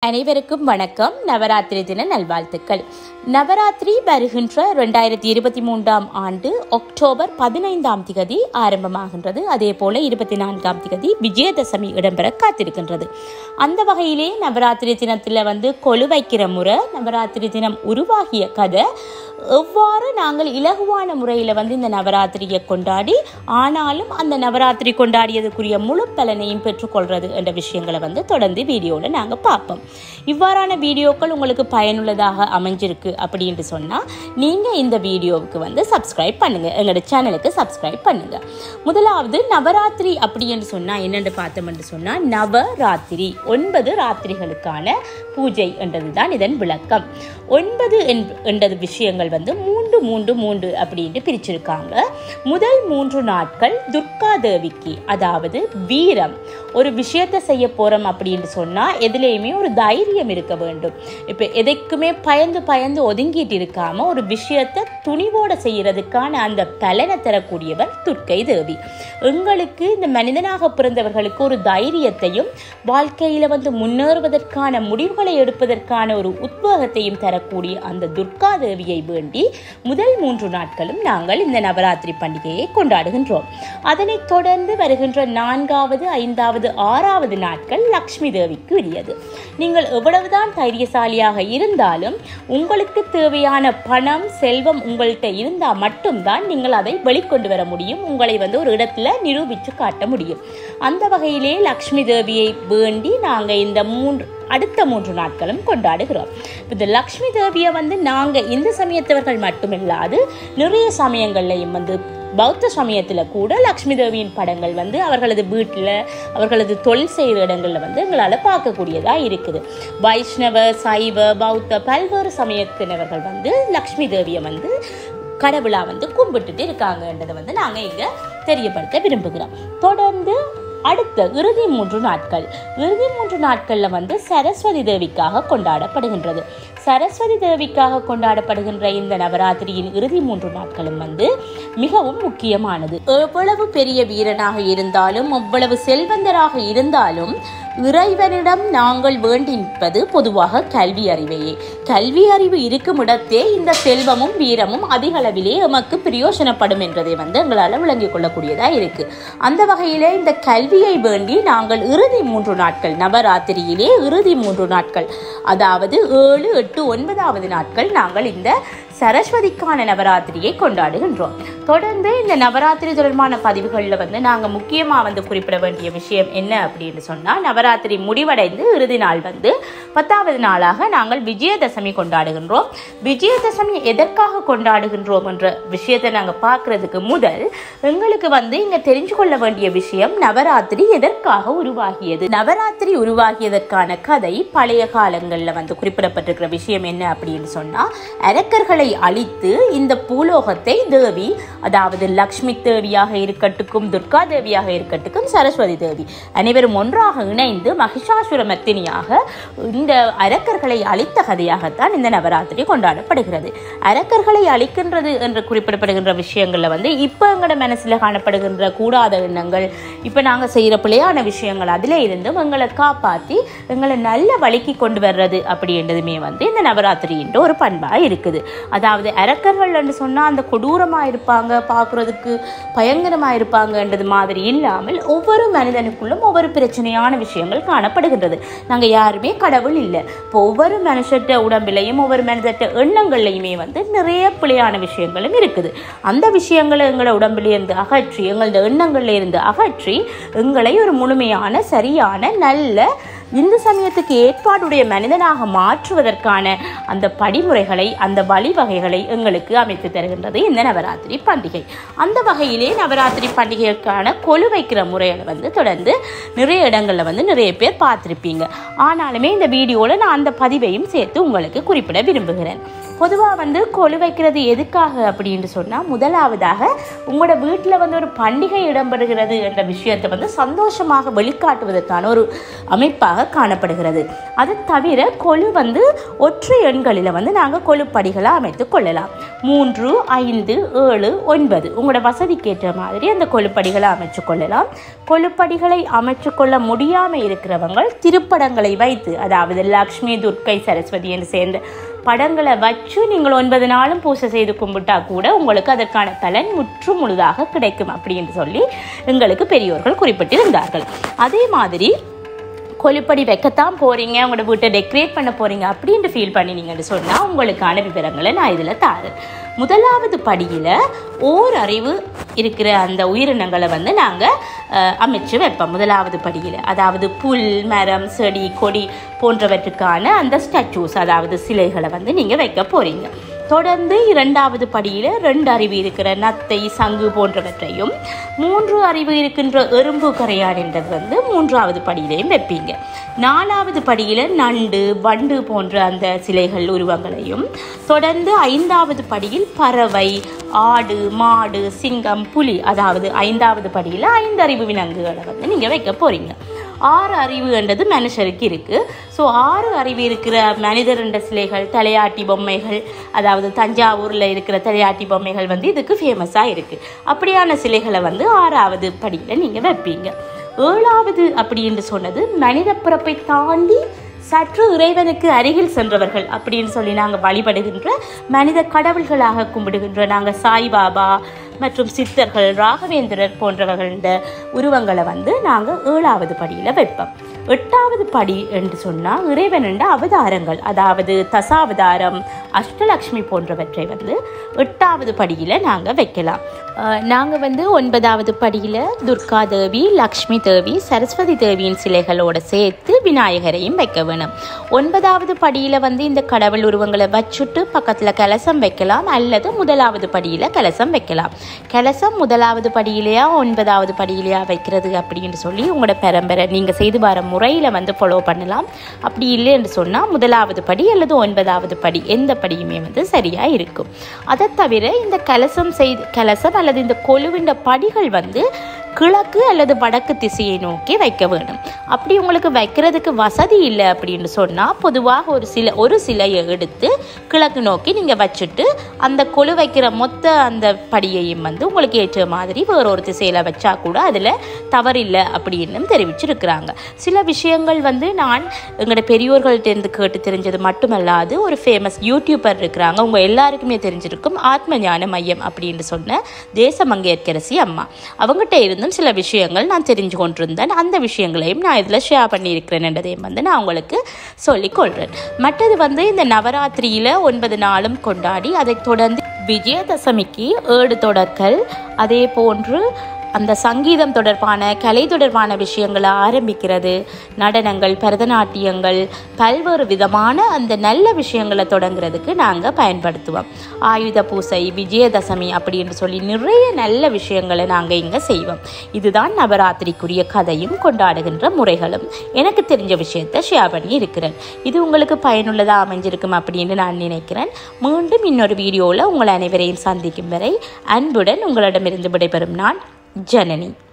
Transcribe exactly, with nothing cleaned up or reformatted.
அனைவருக்கும் வணக்கம். நவராத்திரி தின நல்வாழ்த்துக்கள். நவராத்திரி வருகின்ற இரண்டாயிரத்தி இருபத்தி மூன்றாம் ஆண்டு அக்டோபர் பதினைந்தாம் திகதி ஆரம்பமாகின்றது. அதே போல இருபத்தி நான்காம் திகதி விஜயதசமி இடம்பெற காத்திருக்கின்றது. அந்த வகையிலே நவராத்திரி தினத்தில் வந்து கொலு வைக்கிற முறை, நவராத்திரி தினம் உருவாகிய கதை, எவ்வாறு நாங்கள் இலகுவான முறையில் வந்து இந்த நவராத்திரியை கொண்டாடி ஆனாலும் அந்த நவராத்திரி கொண்டாடியதுக்குரிய முழு பலனையும் பெற்றுக்கொள்வது என்ற விஷயங்களை வந்து தொடர்ந்து வீடியோவில் நாங்கள் பார்ப்போம். இவ்வாறான வீடியோக்கள் உங்களுக்கு பயனுள்ளதாக அமைஞ்சிருக்கு அப்படின்னு சொன்னால் நீங்கள் இந்த வீடியோவுக்கு வந்து சப்ஸ்கிரைப் பண்ணுங்கள், எங்களோட சேனலுக்கு சப்ஸ்கிரைப் பண்ணுங்கள். முதலாவது நவராத்திரி அப்படின்னு சொன்னால் என்னென்று பார்த்தோம்னு சொன்னால், நவராத்திரி ஒன்பது ராத்திரிகளுக்கான பூஜை என்றது தான் இதன் விளக்கம். ஒன்பது என்றது விஷயங்கள் வந்து மூன்று மூன்று மூன்று அப்படின்ட்டு பிரிச்சிருக்காங்க. முதல் மூன்று நாட்கள் துர்கா தேவிக்கு, அதாவது வீரம், ஒரு விஷயத்தை செய்ய போறோம் அப்படின்னு சொன்னா எதுலேயுமே ஒரு தைரியம் இருக்க வேண்டும். இப்போ எதைக்குமே பயந்து பயந்து ஒதுங்கிட்டு இருக்காம ஒரு விஷயத்தை துணிவோட செய்யறதுக்கான அந்த பலனை தரக்கூடியவர் துர்க்கை தேவி. எங்களுக்கு இந்த மனிதனாக பிறந்தவர்களுக்கு ஒரு தைரியத்தையும் வாழ்க்கையில வந்து முன்னேறுவதற்கான முடிவுகளை எடுப்பதற்கான ஒரு உத்வேகத்தையும் தரக்கூடிய அந்த துர்கா தேவியை வேண்டி முதல் மூன்று நாட்களும் நாங்கள் இந்த நவராத்திரி பண்டிகையை கொண்டாடுகின்றோம். அதனைத் தொடர்ந்து வருகின்ற நான்காவது, ஐந்தாவது, ஆறாவது நாட்கள் லக்ஷ்மி தேவிக்கு உரியது. நீங்கள் எவ்வளவுதான் தைரியசாலியாக இருந்தாலும் உங்களுக்கு தேவையான பணம், செல்வம் உங்கள்கிட்ட இருந்தால் மட்டும்தான் நீங்கள் அதை வெளிக்கொண்டு வர முடியும், உங்களை வந்து ஒரு இடத்துல நிரூபித்து காட்ட முடியும். அந்த வகையிலே லக்ஷ்மி தேவியை வேண்டி நாங்கள் இந்த மூன்று அடுத்த மூன்று நாட்களும் கொண்டாடுகிறோம். இந்த லக்ஷ்மி தேவியை வந்து நாங்கள் இந்த சமயத்தவர்கள் மட்டுமில்லாது நிறைய சமயங்கள்லையும் வந்து பௌத்த சமயத்தில் கூட லக்ஷ்மி தேவியின் படங்கள் வந்து அவர்களது வீட்டில், அவர்களது தொழில் செய்கிற இடங்களில் வந்து எங்களால் பார்க்கக்கூடியதாக இருக்குது. வைஷ்ணவ, சைவ, பௌத்த பல்வேறு சமயத்தினவர்கள் வந்து லக்ஷ்மி தேவியை வந்து கடவுளா வந்து கும்பிட்டுட்டு இருக்காங்கன்றதை வந்து நாங்கள் இங்கே தெரியப்படுத்த விரும்புகிறோம். தொடர்ந்து அடுத்த இறுதி மூன்று நாட்கள் இறுதி மூன்று நாட்களில் வந்து சரஸ்வதி தேவிக்காக கொண்டாடப்படுகின்றது. சரஸ்வதி தேவிக்காக கொண்டாடப்படுகின்ற இந்த நவராத்திரியின் இறுதி மூன்று நாட்களும் வந்து மிகவும் முக்கியமானது. எவ்வளவு பெரிய வீரனாக இருந்தாலும், எவ்வளவு செல்வந்தராக இருந்தாலும் இறைவனிடம் நாங்கள் வேண்டி நிற்பது பொதுவாக கல்வி அறிவையே. கல்வி அறிவு இருக்கும் இடத்தே இந்த செல்வமும் வீரமும் அதிக அளவிலே எமக்கு பிரயோசனப்படும் என்றதை வந்து எங்களால் விளங்கிக் கொள்ளக்கூடியதாக இருக்கு. அந்த வகையிலே இந்த கல்வியை வேண்டி நாங்கள் இறுதி மூன்று நாட்கள், நவராத்திரியிலே இறுதி மூன்று நாட்கள், அதாவது ஏழு, எட்டு, ஒன்பதாவது நாட்கள் நாங்கள் இந்த சரஸ்வதிக்கான நவராத்திரியை கொண்டாடுகின்றோம். தொடர்ந்து இந்த நவராத்திரி தொடர்பான பதிவுகளில் வந்து நாங்கள் முக்கியமாக வந்து குறிப்பிட வேண்டிய விஷயம் என்ன அப்படின்னு சொன்னால், நவராத்திரி முடிவடைந்து இறுதி நாள் வந்து பத்தாவது நாளாக நாங்கள் விஜயதசமி கொண்டாடுகின்றோம். விஜயதசமி எதற்காக கொண்டாடுகின்றோம் என்ற விஷயத்தை நாங்கள் பார்க்கறதுக்கு முதல் எங்களுக்கு வந்து இங்கே தெரிஞ்சு கொள்ள வேண்டிய விஷயம், நவராத்திரி எதற்காக உருவாகியது. நவராத்திரி உருவாகியதற்கான கதை பழைய காலங்களில் வந்து குறிப்பிடப்பட்டிருக்கிற விஷயம் என்ன அப்படின்னு சொன்னால், அரக்கர்களை அழித்து இந்த பூலோகத்தை தேவி, அதாவது லக்ஷ்மி தேவியாக இருக்கட்டும், துர்கா தேவியாக இருக்கட்டும், சரஸ்வதி தேவி அனைவரும் ஒன்றாக இணைந்து மகிஷாசுர மர்த்தினியாக இந்த அரக்கர்களை அழித்த கதையாகத்தான் இந்த நவராத்திரி கொண்டாடப்படுகிறது. அரக்கர்களை அழிக்கின்றது என்று குறிப்பிடப்படுகின்ற விஷயங்கள்ல வந்து இப்போ எங்களோட மனசுல காணப்படுகின்ற கூடாத எண்ணங்கள், இப்போ நாங்கள் செய்யற பிழையான விஷயங்கள், அதிலே இருந்தும் எங்களை காப்பாற்றி எங்களை நல்ல வழிக்கு கொண்டு வர்றது அப்படின்றதுமே வந்து இந்த நவராத்திரின்ற ஒரு பண்பா இருக்குது. அதாவது அரக்கர்கள் என்று சொன்னால் அந்த கொடூரமாக இருப்பாங்க, பார்க்குறதுக்கு பயங்கரமாக இருப்பாங்கன்றது மாதிரி இல்லாமல் ஒவ்வொரு மனிதனுக்குள்ளும் ஒவ்வொரு பிரச்சனையான விஷயங்கள் காணப்படுகின்றது. நாங்கள் யாருமே கடவுள் இல்லை. இப்போ ஒவ்வொரு மனுஷட்ட உடம்பிலையும் ஒவ்வொரு மனிதட்ட எண்ணங்கள்லையுமே வந்து நிறைய பிழையான விஷயங்களும் இருக்குது. அந்த விஷயங்களை எங்களை உடம்பிலிருந்து அகற்றி, எங்களோட எண்ணங்கள்ல இருந்து அகற்றி எங்களை ஒரு முழுமையான, சரியான, நல்ல இந்த சமயத்துக்கு ஏற்பாடுடைய மனிதனாக மாற்றுவதற்கான அந்த படிமுறைகளை, அந்த வழிவகைகளை எங்களுக்கு அமைத்து தருகின்றது இந்த நவராத்திரி பண்டிகை. அந்த வகையிலே நவராத்திரி பண்டிகைக்கான கொலு வைக்கிற முறைகளை வந்து தொடர்ந்து நிறைய இடங்களில் வந்து நிறைய பேர் பார்த்துருப்பீங்க. ஆனாலுமே இந்த வீடியோவில் நான் அந்த பதிவையும் சேர்த்து உங்களுக்கு குறிப்பிட விரும்புகிறேன். பொதுவாக வந்து கொலு வைக்கிறது எதுக்காக அப்படின்னு சொன்னால், முதலாவதாக உங்களோட வீட்டில் வந்து ஒரு பண்டிகை இடம்பெறுகிறது என்ற விஷயத்தை வந்து சந்தோஷமாக வெளிக்காட்டுவதற்கான ஒரு அமைப்பாக காணப்படுகிறது. அது தவிர கொலு வந்து ஒற்றை எண்களில் வந்து நாங்கள் கொலுப்படிகளை அமைத்து கொள்ளலாம். மூன்று, ஐந்து, ஏழு, ஒன்பது உங்களோட வசதிக்கேற்ற மாதிரி அந்த கொலுப்படிகளை அமைச்சு கொள்ளலாம். கொலுப்படிகளை அமைச்சு கொள்ள முடியாமல் இருக்கிறவங்க திருப்படங்களை வைத்து, அதாவது லக்ஷ்மி, துர்க்கை, சரஸ்வதி என்று சேர்ந்த படங்களை வச்சு நீங்கள் ஒன்பது நாளும் பூஜை செய்து கும்பிட்டா கூட உங்களுக்கு அதற்கான பலன் முற்று முழுதாக கிடைக்கும் அப்படின்னு சொல்லி எங்களுக்கு பெரியோர்கள் குறிப்பிட்டிருந்தார்கள். அதே மாதிரி கொலுப்படி வைக்கத்தான் போகிறீங்க, உங்களோட வீட்டை டெக்கரேட் பண்ண போகிறீங்க அப்படின்ட்டு ஃபீல் பண்ணினீங்கன்னு சொன்னால் உங்களுக்கான விவரங்களை நான் இதில் தாரேன். முதலாவது படியில் ஓர் அறிவு இருக்கிற அந்த உயிரினங்களை வந்து நாங்கள் அமைச்சு வைப்போம். முதலாவது படியில் அதாவது புல், மரம், செடி, கொடி போன்றவற்றுக்கான அந்த ஸ்டாச்சூஸ், அதாவது சிலைகளை வந்து நீங்கள் வைக்க போகிறீங்க. தொடர்ந்து இரண்டாவது படியில் ரெண்டு அறிவு இருக்கிற நத்தை, சங்கு போன்றவற்றையும், மூன்று அறிவு இருக்கின்ற எறும்பு கரையான் என்றது வந்து மூன்றாவது படியிலையும் வைப்பீங்க. நாலாவது படியில் நண்டு, வண்டு போன்ற அந்த சிலைகள் உருவங்களையும், தொடர்ந்து ஐந்தாவது படியில் பறவை, ஆடு, மாடு, சிங்கம், புலி, அதாவது ஐந்தாவது படியில் ஐந்து அறிவு விலங்குகளை வந்து நீங்கள் வைக்க போகிறீங்க. ஆறு அறிவு என்றது மனுஷருக்கு இருக்குது. ஸோ ஆறு அறிவு இருக்கிற மனிதர் என்ற சிலைகள், தலையாட்டி பொம்மைகள், அதாவது தஞ்சாவூரில் இருக்கிற தலையாட்டி பொம்மைகள் வந்து இதுக்கு ஃபேமஸாக இருக்குது. அப்படியான சிலைகளை வந்து ஆறாவது படியில் நீங்கள் வைப்பீங்க. ஏழாவது அப்படின்னு சொன்னது மனித பிறப்பை தாண்டி சற்று இறைவனுக்கு அருகில் சென்றவர்கள் அப்படின்னு சொல்லி நாங்கள் வழிபடுகின்ற மனித கடவுள்களாக கும்பிடுகின்ற நாங்கள் சாய்பாபா மற்றும் சித்தர்கள், ராகவேந்திரர் போன்றவர்கள உருவங்களை வந்து நாங்கள் ஏழாவது படியில் வைப்போம். எட்டாவது படி என்று சொன்னால் இறைவன் என்ற அவதாரங்கள், அதாவது தசாவதாரம், அஷ்டலக்ஷ்மி போன்றவற்றை வந்து எட்டாவது படியில் நாங்கள் வைக்கலாம். நாங்கள் வந்து ஒன்பதாவது படியில் துர்கா தேவி, லக்ஷ்மி தேவி, சரஸ்வதி தேவியின் சிலைகளோடு சேர்த்து விநாயகரையும் வைக்க வேணும். ஒன்பதாவது படியில் வந்து இந்த கடவுள் உருவங்களை வச்சுட்டு பக்கத்தில் கலசம் வைக்கலாம், அல்லது முதலாவது படியில் கலசம் வைக்கலாம். கலசம் முதலாவது படியிலையா ஒன்பதாவது படியிலையா வைக்கிறது அப்படின்னு சொல்லி உங்களோட பரம்பரை நீங்கள் செய்து வர முறையில் வந்து ஃபாலோ பண்ணலாம். அப்படி இல்லை என்று சொன்னால் முதலாவது படி அல்லது ஒன்பதாவது படி எந்த படியுமே வந்து சரியாக இருக்கும். அதை தவிர இந்த கலசம் செய்து கலசம் அல்லது இந்த கொலுவின் படிகள் வந்து கிழக்கு அல்லது வடக்கு திசையை நோக்கி வைக்க வேணும். அப்படி உங்களுக்கு வைக்கிறதுக்கு வசதி இல்லை அப்படின்னு சொன்னால் பொதுவாக ஒரு சில ஒரு சிலையை எடுத்து கிழக்கு நோக்கி நீங்கள் வச்சுட்டு அந்த கொலு வைக்கிற மொத்த அந்த படியையும் வந்து உங்களுக்கு ஏற்ற மாதிரி வேறொரு திசையில் வச்சா கூட அதில் தவறில்லை அப்படின்னு தெரிவிச்சிருக்கிறாங்க. சில விஷயங்கள் வந்து நான் எங்களோட பெரியோர்கள்ட்டேருந்து கேட்டு தெரிஞ்சது மட்டுமல்லாது ஒரு ஃபேமஸ் யூடியூபர் இருக்கிறாங்க, உங்கள் எல்லாருக்குமே தெரிஞ்சிருக்கும், athmagnanamaiyam அப்படின்னு சொன்ன தேசமங்கேற்கரசி அம்மா. அவங்ககிட்ட இருந்தும் சில விஷயங்கள் நான் தெரிஞ்சு கொண்டிருந்தேன். அந்த விஷயங்களையும் நான் இதில் ஷேர் பண்ணியிருக்கிறேன் என்றதையும் வந்து நான் உங்களுக்கு சொல்லிக்கொள்கிறேன். மற்றது வந்து இந்த நவராத்திரியில் ஒன்பது நாளும் கொண்டாடி அதை தொடர்ந்து விஜயதசமிக்கு ஏழு தொடர்கள், அதே போன்று அந்த சங்கீதம் தொடர்பான கலை தொடர்பான விஷயங்களை ஆரம்பிக்கிறது, நடனங்கள், பரதநாட்டியங்கள், பல்வேறு விதமான அந்த நல்ல விஷயங்களை தொடங்குறதுக்கு நாங்கள் பயன்படுத்துவோம். ஆயுத பூசை, விஜயதசமி அப்படின்னு சொல்லி நிறைய நல்ல விஷயங்களை நாங்கள் இங்கே செய்வோம். இதுதான் நவராத்திரிக்குரிய கதையும் கொண்டாடுகின்ற முறைகளும். எனக்கு தெரிஞ்ச விஷயத்தை ஷேர் பண்ணி இருக்கிறேன். இது உங்களுக்கு பயனுள்ளதாக அமைஞ்சிருக்கும் அப்படின்னு நான் நினைக்கிறேன். மீண்டும் இன்னொரு வீடியோவில் உங்கள் அனைவரையும் சந்திக்கும் வரை அன்புடன் உங்களிடமிருந்து விடைபெறும் நான் ஜனனி.